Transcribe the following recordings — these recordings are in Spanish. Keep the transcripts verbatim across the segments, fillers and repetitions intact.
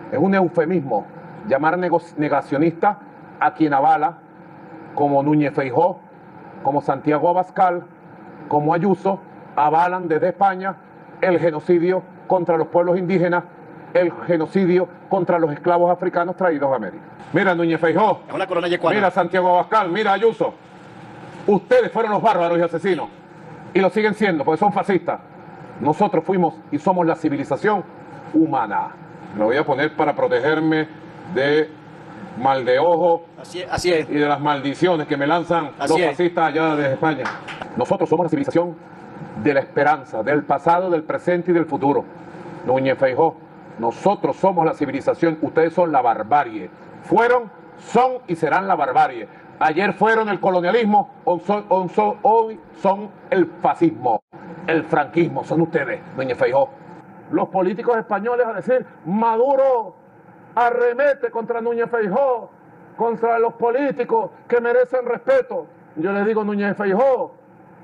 Es un eufemismo llamar negacionista a quien avala, como Núñez Feijóo, como Santiago Abascal, como Ayuso, avalan desde España el genocidio contra los pueblos indígenas, el genocidio contra los esclavos africanos traídos a América. Mira Núñez Feijóo, es una corona yecuana. Mira Santiago Abascal, mira Ayuso. Ustedes fueron los bárbaros y asesinos, y lo siguen siendo, porque son fascistas. Nosotros fuimos y somos la civilización humana. Me voy a poner para protegerme de mal de ojo así es, así es. y de las maldiciones que me lanzan así los es. fascistas allá desde España. Nosotros somos la civilización de la esperanza, del pasado, del presente y del futuro. Núñez Feijóo, nosotros somos la civilización, ustedes son la barbarie. Fueron, son y serán la barbarie. Ayer fueron el colonialismo, hoy son, hoy son el fascismo, el franquismo, son ustedes, Núñez Feijóo. Los políticos españoles a decir, Maduro arremete contra Núñez Feijóo, contra los políticos que merecen respeto. Yo le digo, Núñez Feijóo,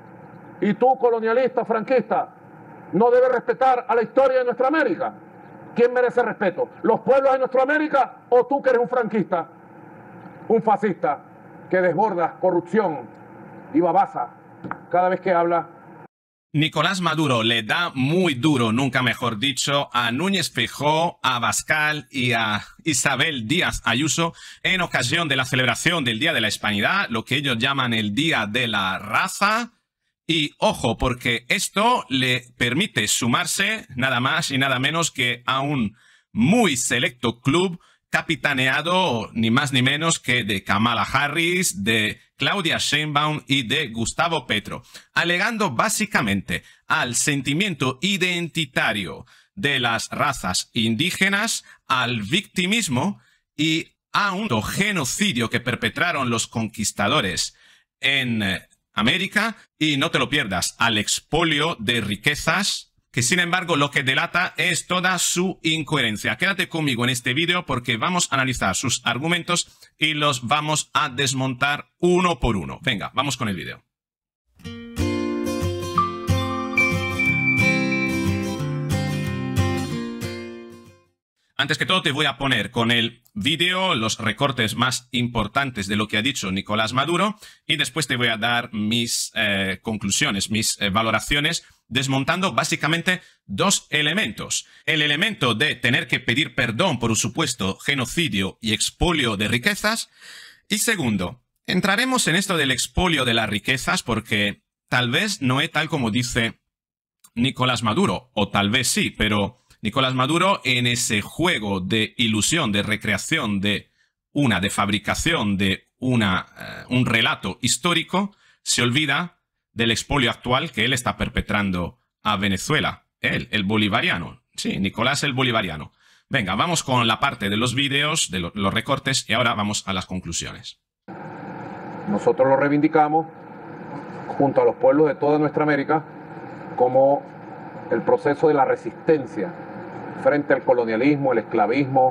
y tú, colonialista, franquista, no debes respetar a la historia de nuestra América. ¿Quién merece respeto? ¿Los pueblos de nuestra América o tú que eres un franquista, un fascista que desborda corrupción y babasa cada vez que habla? Nicolás Maduro le da muy duro, nunca mejor dicho, a Núñez Feijóo, a Abascal y a Isabel Díaz Ayuso en ocasión de la celebración del Día de la Hispanidad, lo que ellos llaman el Día de la Raza. Y ojo, porque esto le permite sumarse nada más y nada menos que a un muy selecto club capitaneado ni más ni menos que de Kamala Harris, de Claudia Sheinbaum y de Gustavo Petro, alegando básicamente al sentimiento identitario de las razas indígenas, al victimismo y a un genocidio que perpetraron los conquistadores en América, y no te lo pierdas, al expolio de riquezas, que sin embargo lo que delata es toda su incoherencia. Quédate conmigo en este vídeo porque vamos a analizar sus argumentos y los vamos a desmontar uno por uno. Venga, vamos con el vídeo. Antes que todo te voy a poner con el vídeo los recortes más importantes de lo que ha dicho Nicolás Maduro y después te voy a dar mis eh, conclusiones, mis eh, valoraciones, desmontando básicamente dos elementos. El elemento de tener que pedir perdón por un supuesto genocidio y expolio de riquezas. Y segundo, entraremos en esto del expolio de las riquezas porque tal vez no es tal como dice Nicolás Maduro, o tal vez sí, pero Nicolás Maduro en ese juego de ilusión, de recreación, de una, de fabricación de una, uh, un relato histórico, se olvida del expolio actual que él está perpetrando a Venezuela. Él, el bolivariano. Sí, Nicolás el bolivariano. Venga, vamos con la parte de los vídeos, de lo, los recortes, y ahora vamos a las conclusiones. Nosotros lo reivindicamos junto a los pueblos de toda nuestra América como el proceso de la resistencia frente al colonialismo, el esclavismo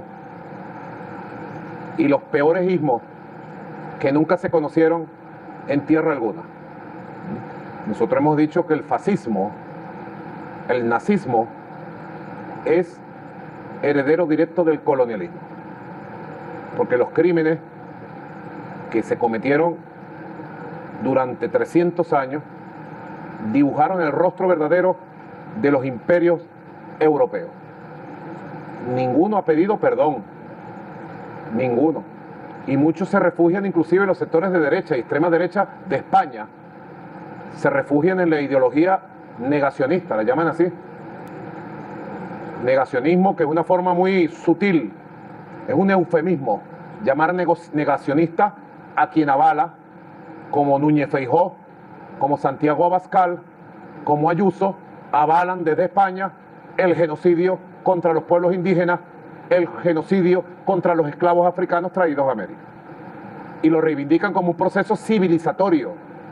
y los peores ismos que nunca se conocieron en tierra alguna. Nosotros hemos dicho que el fascismo, el nazismo, es heredero directo del colonialismo, porque los crímenes que se cometieron durante trescientos años dibujaron el rostro verdadero de los imperios europeos. Ninguno ha pedido perdón, ninguno. Y muchos se refugian, inclusive en los sectores de derecha y extrema derecha de España, se refugian en la ideología negacionista, la llaman así. Negacionismo, que es una forma muy sutil, es un eufemismo, llamar negacionista a quien avala, como Núñez Feijóo, como Santiago Abascal, como Ayuso, avalan desde España el genocidio contra los pueblos indígenas, el genocidio contra los esclavos africanos traídos a América. Y lo reivindican como un proceso civilizatorio.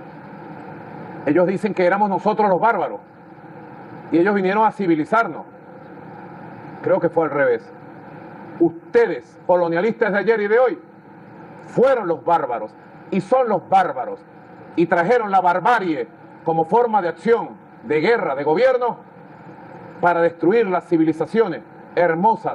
Ellos dicen que éramos nosotros los bárbaros, y ellos vinieron a civilizarnos. Creo que fue al revés. Ustedes, colonialistas de ayer y de hoy, fueron los bárbaros, y son los bárbaros, y trajeron la barbarie como forma de acción, de guerra, de gobierno, para destruir las civilizaciones hermosas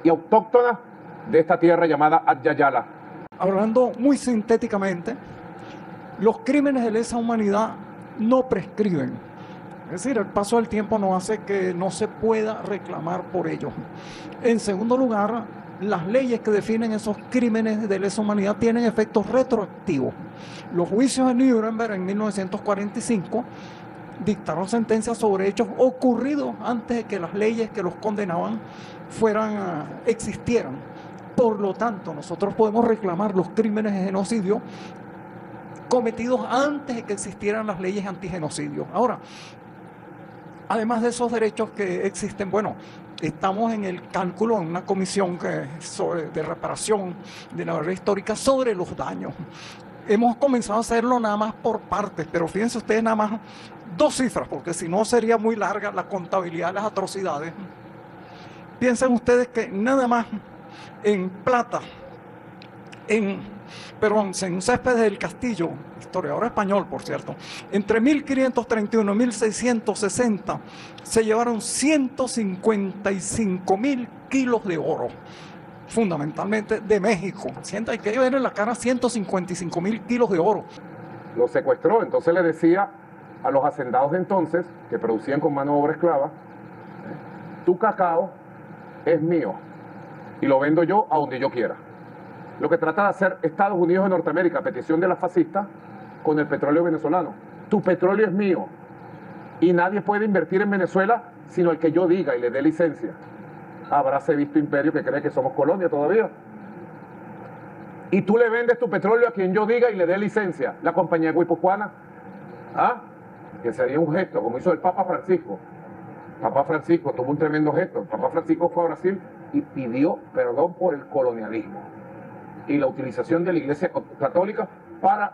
y autóctonas de esta tierra llamada Adyayala. Hablando muy sintéticamente, los crímenes de lesa humanidad no prescriben. Es decir, el paso del tiempo no hace que no se pueda reclamar por ellos. En segundo lugar, las leyes que definen esos crímenes de lesa humanidad tienen efectos retroactivos. Los juicios de Nuremberg en mil novecientos cuarenta y cinco dictaron sentencias sobre hechos ocurridos antes de que las leyes que los condenaban fueran, existieran. Por lo tanto, nosotros podemos reclamar los crímenes de genocidio cometidos antes de que existieran las leyes antigenocidio. Ahora, además de esos derechos que existen, bueno, estamos en el cálculo, en una comisión que, sobre, de reparación de la verdad histórica sobre los daños. Hemos comenzado a hacerlo nada más por partes, pero fíjense ustedes nada más dos cifras, porque si no sería muy larga la contabilidad de las atrocidades. Piensen ustedes que nada más en plata, en, perdón, en Céspedes del Castillo, historiador español, por cierto, entre mil quinientos treinta y uno y mil seiscientos sesenta se llevaron ciento cincuenta y cinco mil kilos de oro, fundamentalmente de México. Hay que ver en la cara ciento cincuenta y cinco mil kilos de oro. Lo secuestró, entonces le decía a los hacendados de entonces, que producían con mano de obra esclava, tu cacao es mío y lo vendo yo a donde yo quiera. Lo que trata de hacer Estados Unidos de Norteamérica, a petición de las fascistas, con el petróleo venezolano. Tu petróleo es mío y nadie puede invertir en Venezuela sino el que yo diga y le dé licencia. Habráse visto imperio que cree que somos colonia todavía. Y tú le vendes tu petróleo a quien yo diga y le dé licencia. La compañía guipuzcoana, ¿ah? Que sería un gesto, como hizo el Papa Francisco. Papa Francisco tuvo un tremendo gesto. El Papa Francisco fue a Brasil y pidió perdón por el colonialismo y la utilización de la Iglesia Católica para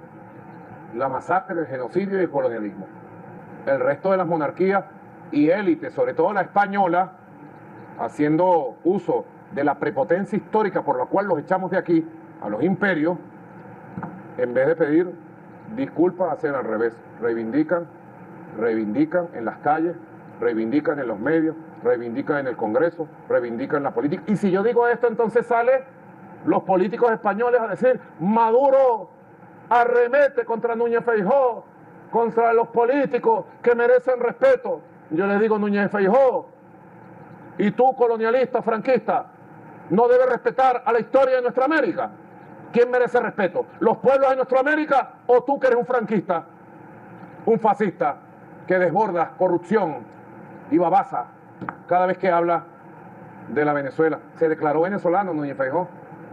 la masacre, el genocidio y el colonialismo. El resto de las monarquías y élites, sobre todo la española, haciendo uso de la prepotencia histórica por la cual los echamos de aquí a los imperios, en vez de pedir disculpas, hacen al revés. Reivindican, reivindican en las calles, reivindican en los medios, reivindican en el Congreso, reivindican en la política. Y si yo digo esto, entonces sale los políticos españoles a decir: Maduro arremete contra Núñez Feijóo, contra los políticos que merecen respeto. Yo le digo: Núñez Feijóo, y tú, colonialista, franquista, no debes respetar a la historia de nuestra América. ¿Quién merece respeto? ¿Los pueblos de nuestra América o tú que eres un franquista, un fascista que desborda corrupción y babasa cada vez que habla de la Venezuela? Se declaró venezolano Núñez Feijóo.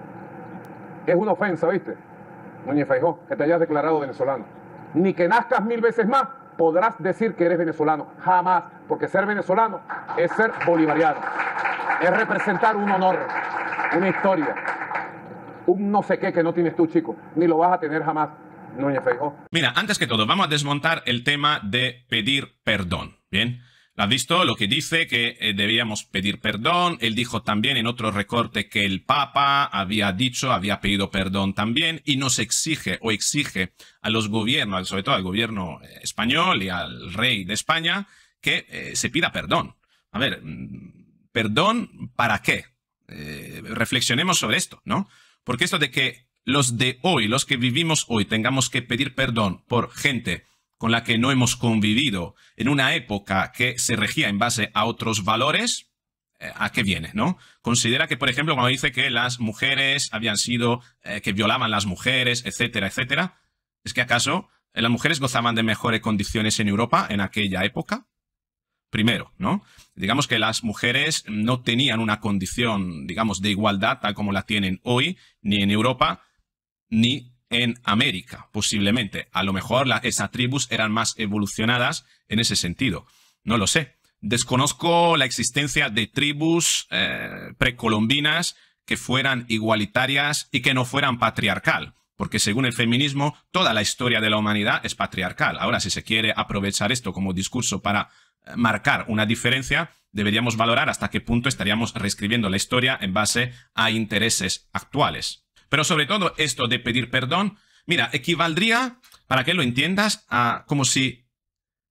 Es una ofensa, ¿viste? Núñez Feijóo, que te hayas declarado venezolano. Ni que nazcas mil veces más podrás decir que eres venezolano. Jamás. Porque ser venezolano es ser bolivariano. Es representar un honor, una historia, un no sé qué que no tienes tú, chico. Ni lo vas a tener jamás, Núñez Feijóo. Mira, antes que todo, vamos a desmontar el tema de pedir perdón, ¿bien? ¿Lo has visto? Lo que dice que eh, debíamos pedir perdón. Él dijo también en otro recorte que el Papa había dicho, había pedido perdón también, y nos exige o exige a los gobiernos, sobre todo al gobierno español y al rey de España, que eh, se pida perdón. A ver, ¿perdón para qué? Eh, reflexionemos sobre esto, ¿no? Porque esto de que los de hoy, los que vivimos hoy, tengamos que pedir perdón por gente con la que no hemos convivido en una época que se regía en base a otros valores, eh, ¿a qué viene, no? Considera que, por ejemplo, cuando dice que las mujeres habían sido, eh, que violaban las mujeres, etcétera, etcétera, ¿es que acaso eh, las mujeres gozaban de mejores condiciones en Europa en aquella época? Primero, ¿no? Digamos que las mujeres no tenían una condición, digamos, de igualdad tal como la tienen hoy, ni en Europa, ni en América, posiblemente. A lo mejor la, esas tribus eran más evolucionadas en ese sentido. No lo sé. Desconozco la existencia de tribus eh, precolombinas que fueran igualitarias y que no fueran patriarcal. Porque según el feminismo, toda la historia de la humanidad es patriarcal. Ahora, si se quiere aprovechar esto como discurso para marcar una diferencia, deberíamos valorar hasta qué punto estaríamos reescribiendo la historia en base a intereses actuales. Pero sobre todo esto de pedir perdón, mira, equivaldría, para que lo entiendas, a como si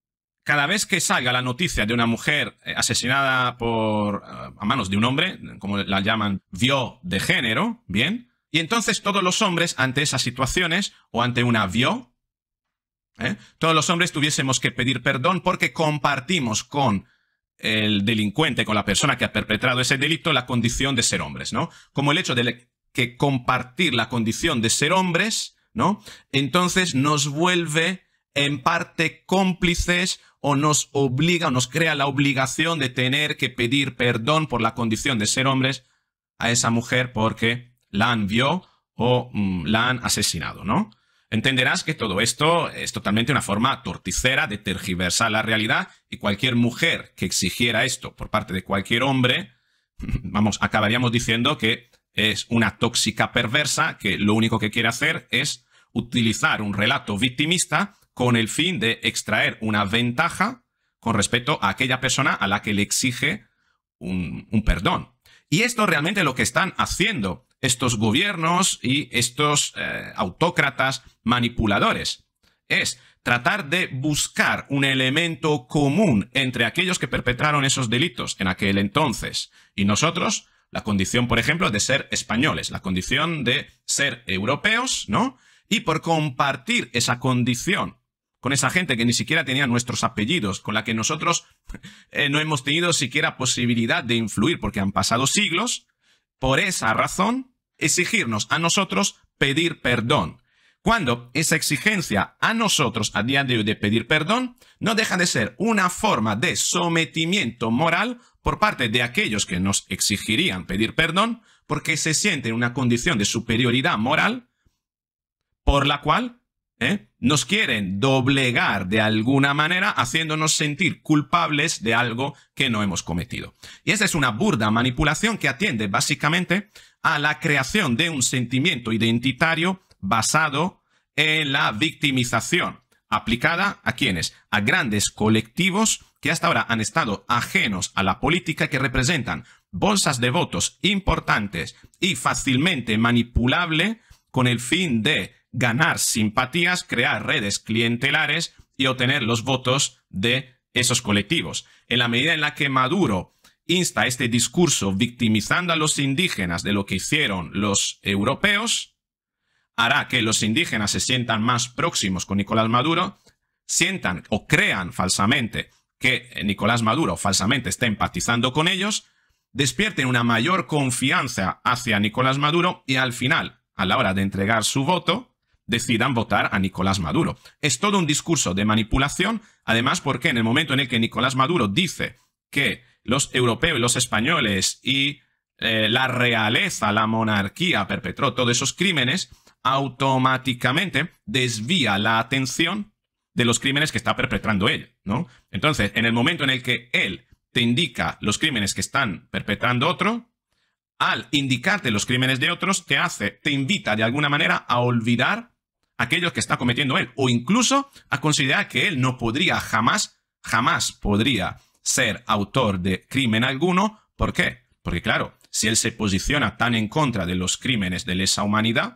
cada vez que salga la noticia de una mujer asesinada por, a manos de un hombre, como la llaman, vio de género, ¿bien? Y entonces todos los hombres ante esas situaciones o ante una vio, ¿eh? todos los hombres tuviésemos que pedir perdón porque compartimos con el delincuente, con la persona que ha perpetrado ese delito, la condición de ser hombres, ¿no? Como el hecho de que compartir la condición de ser hombres, ¿no? Entonces nos vuelve en parte cómplices o nos obliga o nos crea la obligación de tener que pedir perdón por la condición de ser hombres a esa mujer porque la han vio o mm, la han asesinado, ¿no? Entenderás que todo esto es totalmente una forma torticera de tergiversar la realidad y cualquier mujer que exigiera esto por parte de cualquier hombre, vamos, acabaríamos diciendo que es una tóxica perversa que lo único que quiere hacer es utilizar un relato victimista con el fin de extraer una ventaja con respecto a aquella persona a la que le exige un, un perdón. Y esto realmente es lo que están haciendo estos gobiernos y estos eh, autócratas manipuladores. Es tratar de buscar un elemento común entre aquellos que perpetraron esos delitos en aquel entonces y nosotros, la condición, por ejemplo, de ser españoles, la condición de ser europeos, ¿no? Y por compartir esa condición con esa gente que ni siquiera tenía nuestros apellidos, con la que nosotros eh, no hemos tenido siquiera posibilidad de influir porque han pasado siglos, por esa razón, exigirnos a nosotros pedir perdón. Cuando esa exigencia a nosotros a día de hoy de pedir perdón no deja de ser una forma de sometimiento moral por parte de aquellos que nos exigirían pedir perdón porque se sienten en una condición de superioridad moral por la cual ¿eh? nos quieren doblegar de alguna manera haciéndonos sentir culpables de algo que no hemos cometido. Y esa es una burda manipulación que atiende básicamente a la creación de un sentimiento identitario basado en la victimización, aplicada a quienes, a grandes colectivos que hasta ahora han estado ajenos a la política, que representan bolsas de votos importantes y fácilmente manipulable con el fin de ganar simpatías, crear redes clientelares y obtener los votos de esos colectivos. En la medida en la que Maduro insta este discurso victimizando a los indígenas de lo que hicieron los europeos, hará que los indígenas se sientan más próximos con Nicolás Maduro, sientan o crean falsamente que Nicolás Maduro falsamente está empatizando con ellos, despierten una mayor confianza hacia Nicolás Maduro y al final, a la hora de entregar su voto, decidan votar a Nicolás Maduro. Es todo un discurso de manipulación, además porque en el momento en el que Nicolás Maduro dice que los europeos y los españoles y eh, la realeza, la monarquía perpetró todos esos crímenes, automáticamente desvía la atención de los crímenes que está perpetrando él, ¿no? Entonces, en el momento en el que él te indica los crímenes que están perpetrando otro, al indicarte los crímenes de otros, te hace, te invita de alguna manera a olvidar aquellos que está cometiendo él, o incluso a considerar que él no podría jamás, jamás podría ser autor de crimen alguno. ¿Por qué? Porque claro, si él se posiciona tan en contra de los crímenes de lesa humanidad,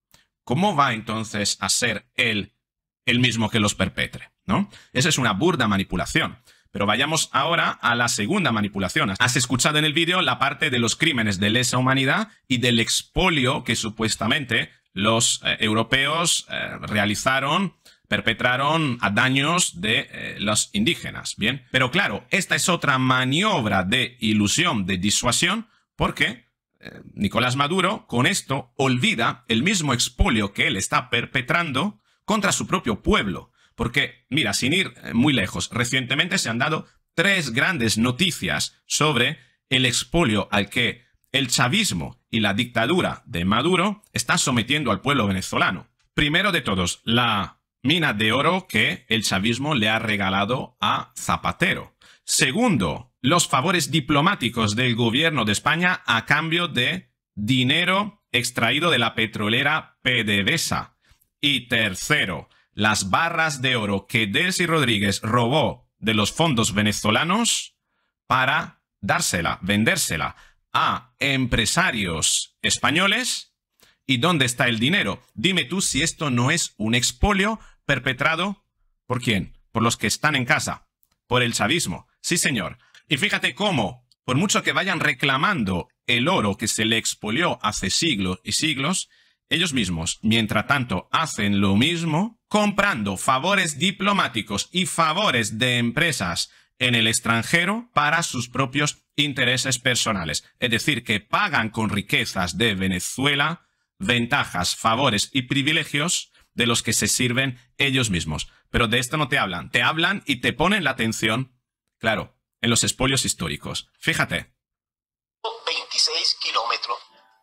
¿cómo va entonces a ser él el mismo que los perpetre? ¿No? Esa es una burda manipulación. Pero vayamos ahora a la segunda manipulación. Has escuchado en el vídeo la parte de los crímenes de lesa humanidad y del expolio que supuestamente los eh, europeos eh, realizaron, perpetraron a daños de eh, los indígenas. Bien, pero claro, esta es otra maniobra de ilusión, de disuasión, porque eh, Nicolás Maduro con esto olvida el mismo expolio que él está perpetrando contra su propio pueblo. Porque, mira, sin ir muy lejos, recientemente se han dado tres grandes noticias sobre el expolio al que el chavismo y la dictadura de Maduro están sometiendo al pueblo venezolano. Primero de todos, la mina de oro que el chavismo le ha regalado a Zapatero. Segundo, los favores diplomáticos del gobierno de España a cambio de dinero extraído de la petrolera PDVSA. Y tercero, las barras de oro que Delcy Rodríguez robó de los fondos venezolanos para dársela, vendérsela a empresarios españoles. ¿Y dónde está el dinero? Dime tú si esto no es un expolio perpetrado ¿por quién? Por los que están en casa. por el chavismo. Sí, señor. Y fíjate cómo, por mucho que vayan reclamando el oro que se le expolió hace siglos y siglos, ellos mismos, mientras tanto, hacen lo mismo, comprando favores diplomáticos y favores de empresas en el extranjero para sus propios intereses personales. Es decir, que pagan con riquezas de Venezuela ventajas, favores y privilegios de los que se sirven ellos mismos. Pero de esto no te hablan. Te hablan y te ponen la atención, claro, en los expolios históricos. Fíjate. veintiséis kilómetros.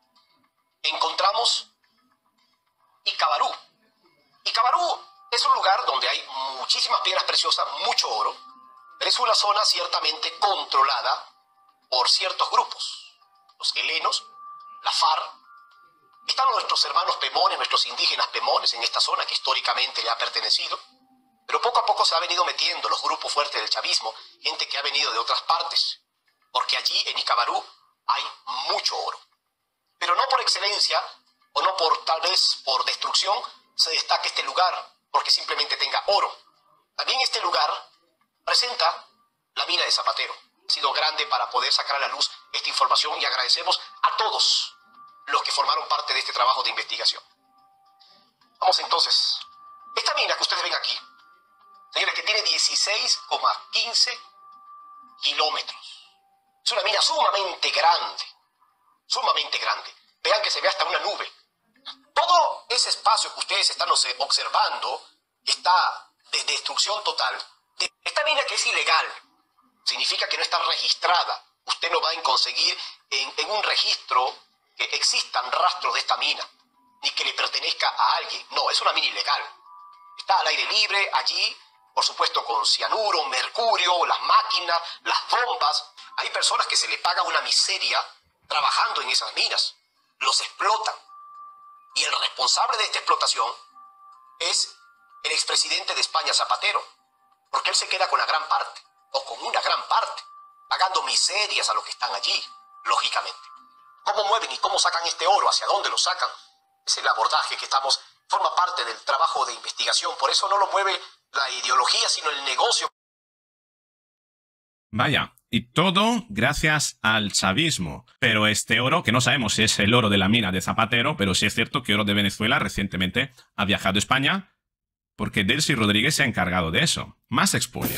Encontramos Icabarú. Icabarú es un lugar donde hay muchísimas piedras preciosas, mucho oro, pero es una zona ciertamente controlada por ciertos grupos. Los helenos, la FARC. Están nuestros hermanos pemones, nuestros indígenas pemones en esta zona que históricamente le ha pertenecido, pero poco a poco se ha venido metiendo los grupos fuertes del chavismo, gente que ha venido de otras partes, porque allí en Icabarú hay mucho oro. Pero no por excelencia, o no por tal vez por destrucción, se destaca este lugar, porque simplemente tenga oro. También este lugar presenta la mina de Zapatero. Ha sido grande para poder sacar a la luz esta información y agradecemos a todos los que formaron parte de este trabajo de investigación. Vamos entonces. Esta mina que ustedes ven aquí, señores, que tiene dieciséis coma quince kilómetros. Es una mina sumamente grande, sumamente grande. Vean que se ve hasta una nube. Todo ese espacio que ustedes están observando está de destrucción total. Esta mina, que es ilegal, significa que no está registrada. Usted no va a conseguir en, en un registro que existan rastros de esta mina, ni que le pertenezca a alguien. No, es una mina ilegal. Está al aire libre, allí, por supuesto, con cianuro, mercurio, las máquinas, las bombas. Hay personas que se le paga una miseria trabajando en esas minas. Los explotan. Y el responsable de esta explotación es el expresidente de España, Zapatero, porque él se queda con la gran parte, o con una gran parte, pagando miserias a los que están allí, lógicamente. ¿Cómo mueven y cómo sacan este oro? ¿Hacia dónde lo sacan? Es el abordaje que estamos, forma parte del trabajo de investigación. Por eso no lo mueve la ideología, sino el negocio. Vaya, y todo gracias al chavismo. Pero este oro, que no sabemos si es el oro de la mina de Zapatero, pero sí es cierto que Oro de Venezuela recientemente ha viajado a España porque Delcy Rodríguez se ha encargado de eso. Más expolio.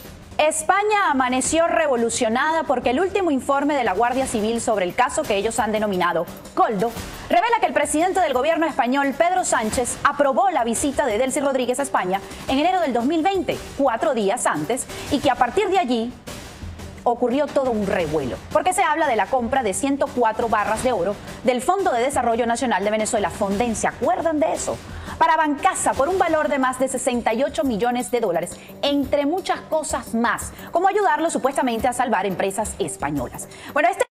España amaneció revolucionada porque el último informe de la Guardia Civil sobre el caso que ellos han denominado Coldo revela que el presidente del gobierno español, Pedro Sánchez, aprobó la visita de Delcy Rodríguez a España en enero del dos mil veinte, cuatro días antes, y que a partir de allí ocurrió todo un revuelo, porque se habla de la compra de ciento cuatro barras de oro del Fondo de Desarrollo Nacional de Venezuela, Fonden, ¿se acuerdan de eso? Para Bancasa, por un valor de más de sesenta y ocho millones de dólares, entre muchas cosas más, como ayudarlo supuestamente a salvar empresas españolas. Bueno, este...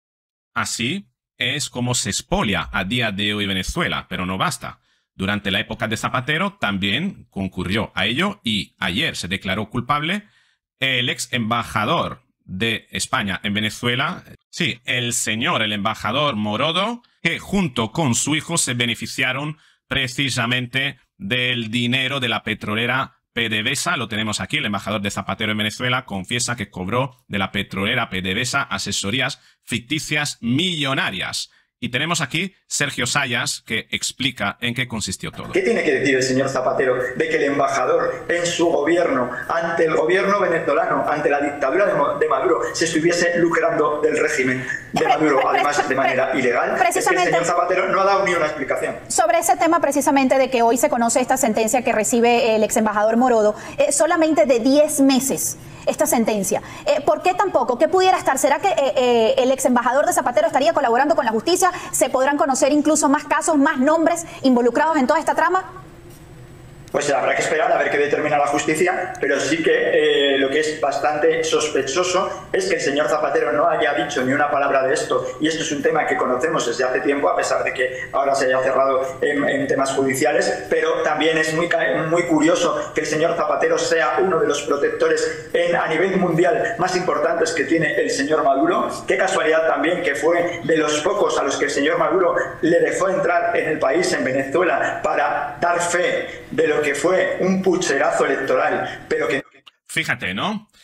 Así es como se expolia a día de hoy Venezuela, pero no basta. Durante la época de Zapatero también concurrió a ello y ayer se declaró culpable el ex embajador de España en Venezuela, sí, el señor, el embajador Morodo, que junto con su hijo se beneficiaron precisamente del dinero de la petrolera PDVSA. Lo tenemos aquí, el embajador de Zapatero en Venezuela confiesa que cobró de la petrolera PDVSA asesorías ficticias millonarias. Y tenemos aquí Sergio Sayas, que explica en qué consistió todo. ¿Qué tiene que decir el señor Zapatero de que el embajador en su gobierno, ante el gobierno venezolano, ante la dictadura de Maduro, se estuviese lucrando del régimen de Maduro, además de manera ilegal? Es que el señor Zapatero no ha dado ni una explicación. Sobre ese tema precisamente de que hoy se conoce esta sentencia que recibe el ex embajador Morodo, eh, solamente de diez meses. Esta sentencia. Eh, ¿Por qué tampoco? ¿Qué pudiera estar? ¿Será que eh, eh, el ex embajador de Zapatero estaría colaborando con la justicia? ¿Se podrán conocer incluso más casos, más nombres involucrados en toda esta trama? Pues habrá que esperar a ver qué determina la justicia, pero sí que eh, lo que es bastante sospechoso es que el señor Zapatero no haya dicho ni una palabra de esto, y esto es un tema que conocemos desde hace tiempo, a pesar de que ahora se haya cerrado en, en temas judiciales, pero también es muy, muy curioso que el señor Zapatero sea uno de los protectores en, a nivel mundial más importantes que tiene el señor Maduro. Qué casualidad también que fue de los pocos a los que el señor Maduro le dejó entrar en el país, en Venezuela, para dar fe de lo que fue un pucherazo electoral, pero que... Fíjate, ¿no?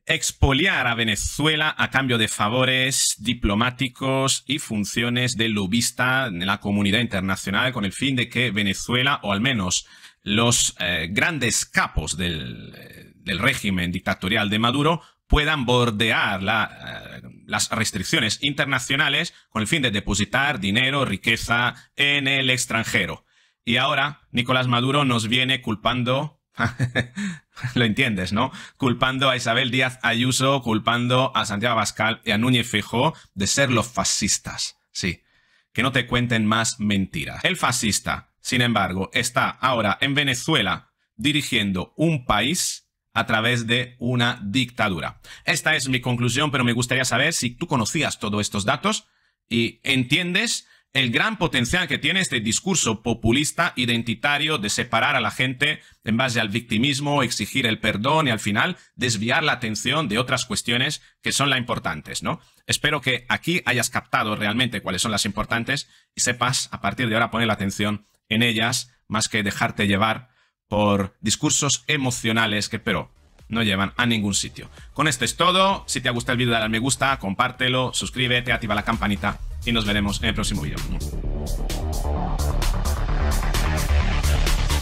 expoliar a Venezuela a cambio de favores diplomáticos y funciones de lobista en la comunidad internacional con el fin de que Venezuela, o al menos los eh, grandes capos del, del régimen dictatorial de Maduro, puedan bordear la, eh, las restricciones internacionales con el fin de depositar dinero, riqueza en el extranjero. Y ahora Nicolás Maduro nos viene culpando... Lo entiendes, ¿no? Culpando a Isabel Díaz Ayuso, culpando a Santiago Abascal y a Núñez Feijóo de ser los fascistas. Sí, que no te cuenten más mentiras. El fascista, sin embargo, está ahora en Venezuela dirigiendo un país a través de una dictadura. Esta es mi conclusión, pero me gustaría saber si tú conocías todos estos datos y entiendes el gran potencial que tiene este discurso populista identitario de separar a la gente en base al victimismo, exigir el perdón y al final desviar la atención de otras cuestiones que son las importantes, ¿no? Espero que aquí hayas captado realmente cuáles son las importantes y sepas a partir de ahora poner la atención en ellas más que dejarte llevar por discursos emocionales que, pero, no llevan a ningún sitio. Con esto es todo. Si te ha gustado el vídeo, dale al me gusta, compártelo, suscríbete, activa la campanita y nos veremos en el próximo vídeo.